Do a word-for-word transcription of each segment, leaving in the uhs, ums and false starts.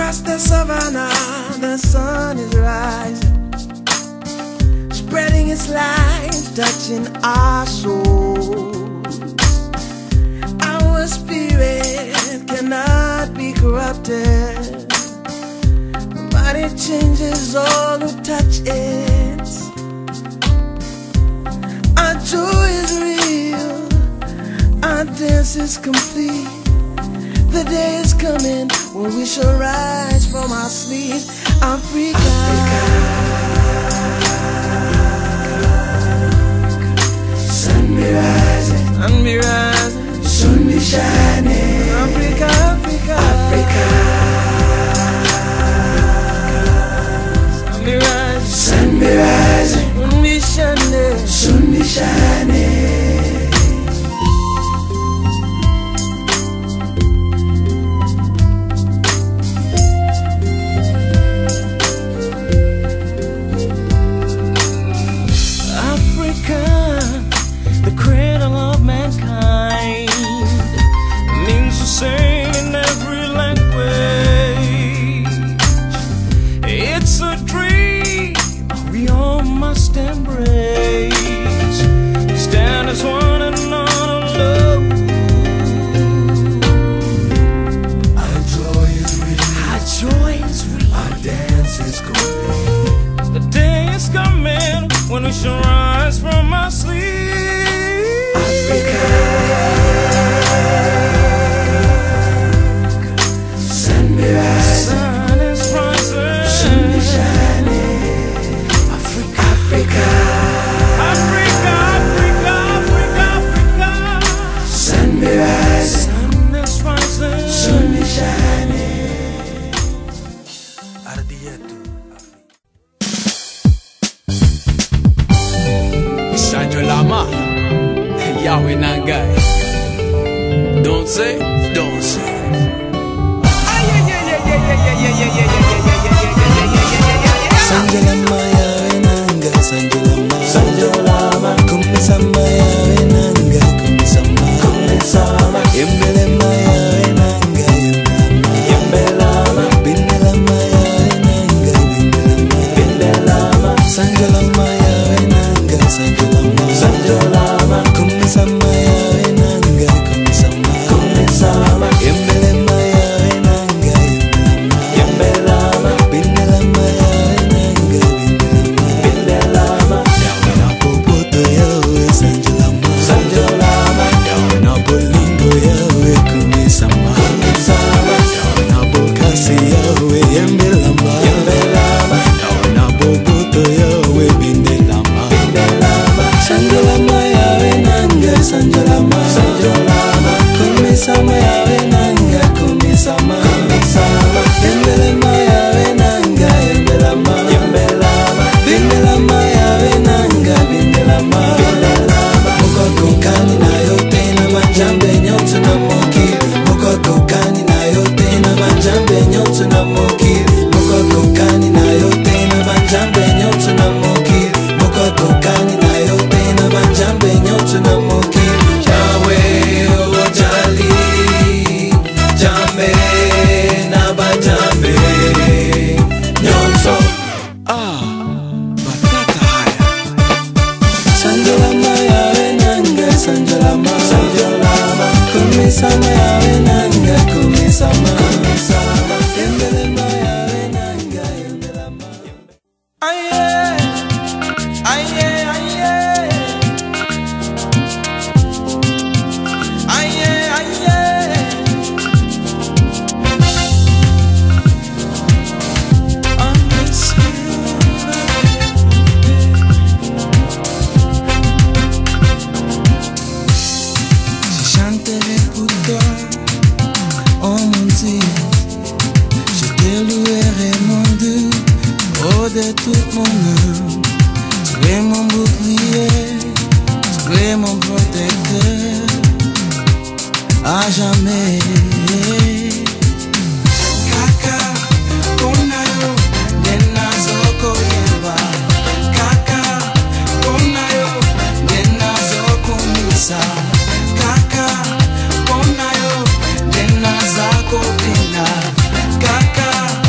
Across the savannah, the sun is rising, spreading its light, touching our souls. Our spirit cannot be corrupted, but it changes all who touch it. Our joy is real, our dance is complete. The day is coming when we shall rise from our sleep. Africa, Africa. Sun be rising, sun be rising, sun be shining. Africa, Africa, Africa. Sun be rising, sun be rising, sun be shining, sun be shining. When we shall rise from our sleep. Africa, sun be rising, sun is rising, sun be shining. Africa, Africa, Africa, Africa, Africa, Africa. Sun be rising, sun is rising, sun be shining. Sanjo Lama, Yahweh Nangai. Don't say, don't say. Sanjo Lama, Yahweh Nangai, Sanjo Lama, Sanjo Lama. Kumisama, Yahweh Nangai, kumisama, kumisama. Yembelema, Yahweh Nangai, yembelama, yembelama. Bindelama, Yahweh Nangai, bindelama, bindelama. Sanjo Lama, Yahweh Nangai, Sanjo Lama, Sanjo Lama. Kumisama, Yahweh Nangai, kumisama, kumisama. Yembelema, Yahweh Nangai, yembelama, yembelama. Bindelama, Yahweh Nangai, bindelama, bindelama. Yahweh na popoto, Yahweh Sanjo Lama, Sanjo Lama. Yahweh na bolingo, Yahweh kumisama, kumisama. Yahweh na bokasi, Yahweh yembelama, yembelama. Yahweh na boboto, Yahweh bindelama, bindelama. Sanjo Lama, Yahweh Nangai, Sanjo Lama, Sanjo Lama. Kumisama, Yahweh Nangai, kumisama, kumisama. Yembelema, Yahweh Nangai, yembelama, yembelama. Bindelama, Yahweh Nangai, bindelama, bindelama. Moko kokani na yote na majambe nyote na mokili. Moko kokani na yote na majambe nyote na mokili. Moko kokani na yote na majambe nyote na mokili. Moko kokani na yote na majambe nyote na mokili. Yahweh ojali, jambe na bajambe nyonso. Ah, batata haya. Sanjo Lama, Yahweh Nangai, Sanjo Lama, Sanjo Lama. Kumisama, Yahweh Nangai, kumisama, kumisama. Yembelema, Yahweh Nangai, yembelama. Aye, aye, aye, aye, aye. On this silver je chanterai pour toi, oh mon Dieu. Je te louerai mon Dieu, oh de toute mon âme. Tu es mon bouclier, tu es mon protecteur, à jamais. Kaka, konayo, nena zoko yeba. Kaka, konayo, nena zoko misa. Kaka, konayo, nena zako bina. Kaka.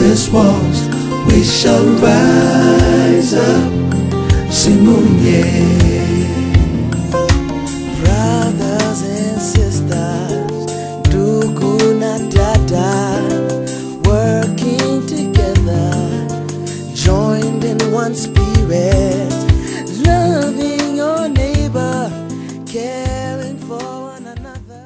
darkness walls, we shall rise up. Simunye. Brothers and sisters, ndugu na dada, working together, joined in one spirit, loving your neighbor, caring for one another.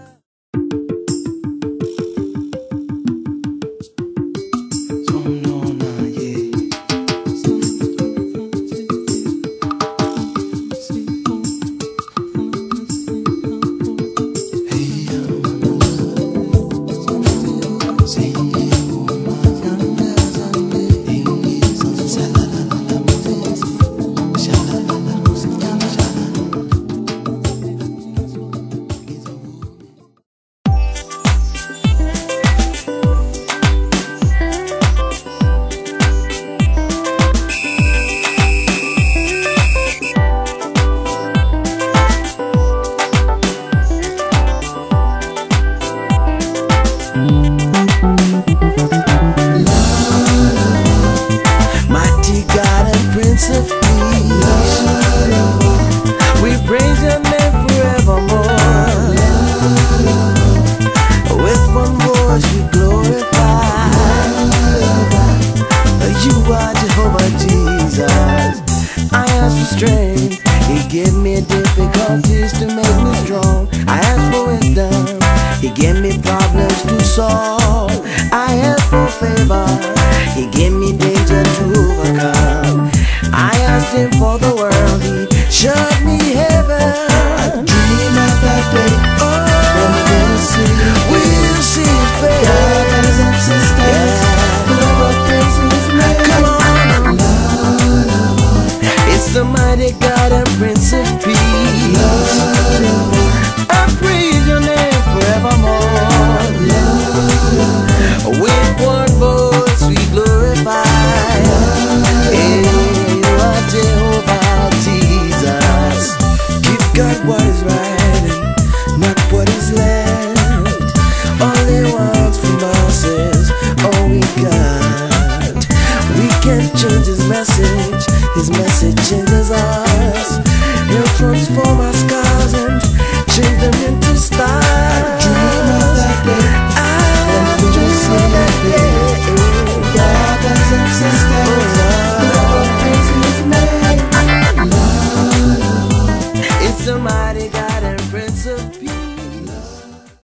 Mighty God and Prince of Peace, we praise your name forevermore. With one voice we glorify, you are Jehovah Jesus. I ask for strength, He gave me difficulties to make me strong. I ask for wisdom, He gave me problems to solve.